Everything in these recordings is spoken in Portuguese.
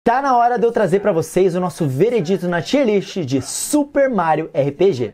Tá na hora de eu trazer pra vocês o nosso veredito na tier list de Super Mario RPG.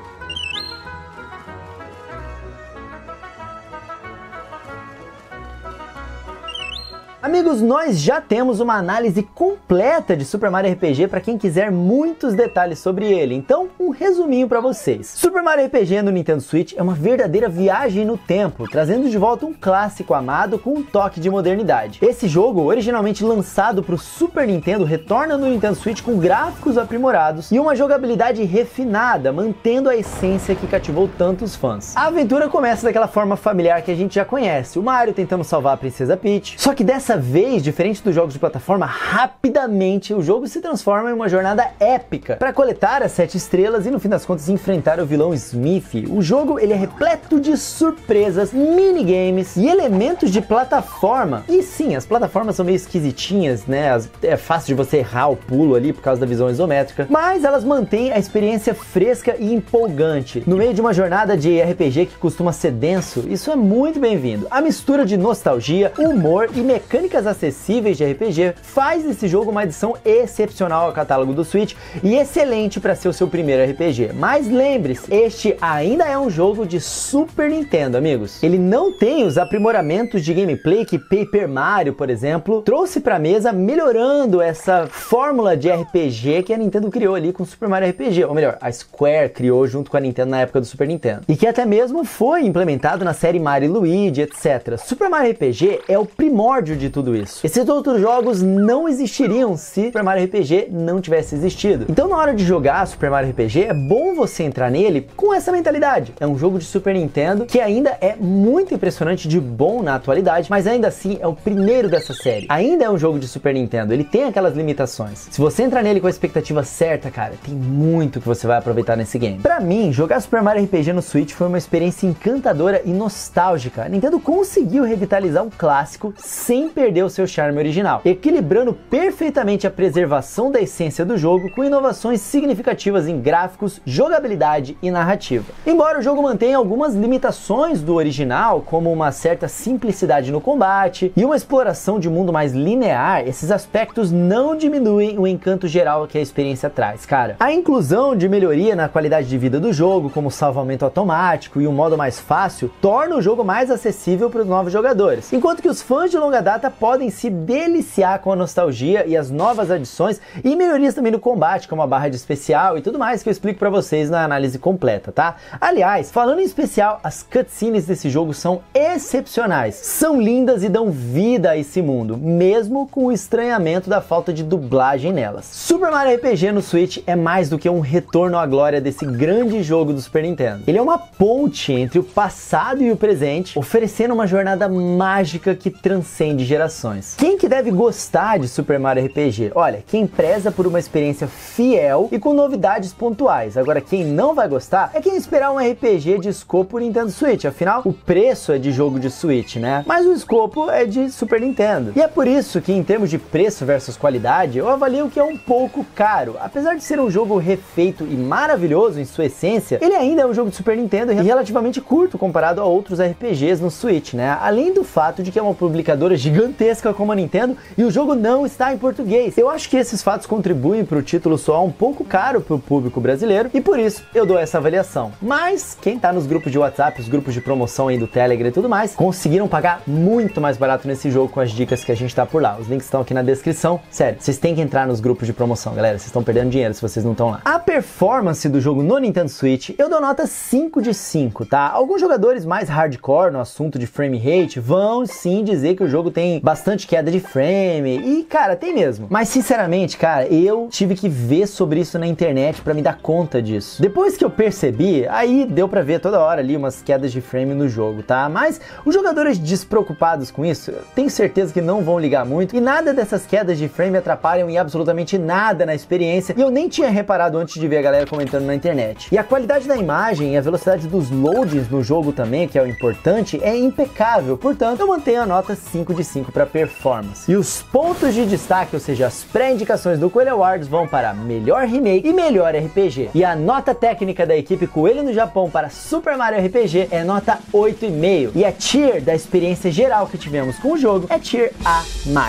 Amigos, nós já temos uma análise completa de Super Mario RPG para quem quiser muitos detalhes sobre ele, então um resuminho para vocês. Super Mario RPG no Nintendo Switch é uma verdadeira viagem no tempo, trazendo de volta um clássico amado com um toque de modernidade. Esse jogo, originalmente lançado para o Super Nintendo, retorna no Nintendo Switch com gráficos aprimorados e uma jogabilidade refinada, mantendo a essência que cativou tantos fãs. A aventura começa daquela forma familiar que a gente já conhece, o Mario tentando salvar a Princesa Peach, só que dessa vez, diferente dos jogos de plataforma, rapidamente o jogo se transforma em uma jornada épica para coletar as 7 estrelas e no fim das contas enfrentar o vilão Smith. O jogo ele é repleto de surpresas, minigames e elementos de plataforma. E sim, as plataformas são meio esquisitinhas, né? É fácil de você errar o pulo ali por causa da visão isométrica, mas elas mantêm a experiência fresca e empolgante. No meio de uma jornada de RPG que costuma ser denso, isso é muito bem-vindo. A mistura de nostalgia, humor e mecânicas acessíveis de RPG faz desse jogo uma adição excepcional ao catálogo do Switch e excelente para ser o seu primeiro RPG. Mas lembre-se, este ainda é um jogo de Super Nintendo, amigos. Ele não tem os aprimoramentos de gameplay que Paper Mario, por exemplo, trouxe para a mesa, melhorando essa fórmula de RPG que a Nintendo criou ali com Super Mario RPG, ou melhor, a Square criou junto com a Nintendo na época do Super Nintendo, e que até mesmo foi implementado na série Mario e Luigi, etc. Super Mario RPG é o primórdio de tudo isso. Esses outros jogos não existiriam se Super Mario RPG não tivesse existido. Então, na hora de jogar Super Mario RPG, é bom você entrar nele com essa mentalidade. É um jogo de Super Nintendo que ainda é muito impressionante de bom na atualidade, mas ainda assim é o primeiro dessa série. Ainda é um jogo de Super Nintendo, ele tem aquelas limitações. Se você entrar nele com a expectativa certa, cara, tem muito que você vai aproveitar nesse game. Pra mim, jogar Super Mario RPG no Switch foi uma experiência encantadora e nostálgica. A Nintendo conseguiu revitalizar um clássico sem perder o seu charme original, equilibrando perfeitamente a preservação da essência do jogo com inovações significativas em gráficos, jogabilidade e narrativa. Embora o jogo mantenha algumas limitações do original, como uma certa simplicidade no combate e uma exploração de mundo mais linear, esses aspectos não diminuem o encanto geral que a experiência traz, cara. A inclusão de melhoria na qualidade de vida do jogo, como salvamento automático e um modo mais fácil, torna o jogo mais acessível para os novos jogadores, enquanto que os fãs de longa data podem se deliciar com a nostalgia e as novas adições e melhorias também no combate, como a barra de especial e tudo mais que eu explico pra vocês na análise completa, tá? Aliás, falando em especial, as cutscenes desse jogo são excepcionais, são lindas e dão vida a esse mundo, mesmo com o estranhamento da falta de dublagem nelas. Super Mario RPG no Switch é mais do que um retorno à glória desse grande jogo do Super Nintendo. Ele é uma ponte entre o passado e o presente, oferecendo uma jornada mágica que transcende gerações. Quem que deve gostar de Super Mario RPG? Olha, quem preza por uma experiência fiel e com novidades pontuais. Agora, quem não vai gostar é quem esperar um RPG de escopo Nintendo Switch. Afinal, o preço é de jogo de Switch, né? Mas o escopo é de Super Nintendo. E é por isso que, em termos de preço versus qualidade, eu avalio que é um pouco caro. Apesar de ser um jogo refeito e maravilhoso em sua essência, ele ainda é um jogo de Super Nintendo e relativamente curto comparado a outros RPGs no Switch, né? Além do fato de que é uma publicadora gigantesca como a Nintendo e o jogo não está em português. Eu acho que esses fatos contribuem para o título soar um pouco caro para o público brasileiro e por isso eu dou essa avaliação. Mas quem tá nos grupos de WhatsApp, os grupos de promoção aí do Telegram e tudo mais, conseguiram pagar muito mais barato nesse jogo com as dicas que a gente tá por lá. Os links estão aqui na descrição. Sério, vocês têm que entrar nos grupos de promoção, galera. Vocês estão perdendo dinheiro se vocês não estão lá. A performance do jogo no Nintendo Switch, eu dou nota 5 de 5, tá? Alguns jogadores mais hardcore no assunto de frame rate vão sim dizer que o jogo tem bastante queda de frame, e cara, tem mesmo. Mas sinceramente, cara, eu tive que ver sobre isso na internet pra me dar conta disso. Depois que eu percebi, aí deu pra ver toda hora ali umas quedas de frame no jogo, tá? Mas os jogadores despreocupados com isso, eu tenho certeza que não vão ligar muito, e nada dessas quedas de frame atrapalham em absolutamente nada na experiência, e eu nem tinha reparado antes de ver a galera comentando na internet. E a qualidade da imagem e a velocidade dos loadings no jogo também, que é o importante, é impecável, portanto eu mantenho a nota 5 de 5 para performance. E os pontos de destaque, ou seja, as pré-indicações do Coelho Awards, vão para melhor remake e melhor RPG. E a nota técnica da equipe Coelho no Japão para Super Mario RPG é nota 8,5. E a tier da experiência geral que tivemos com o jogo é tier A+.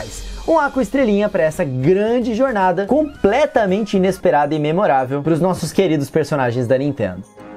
um A com estrelinha para essa grande jornada completamente inesperada e memorável para os nossos queridos personagens da Nintendo.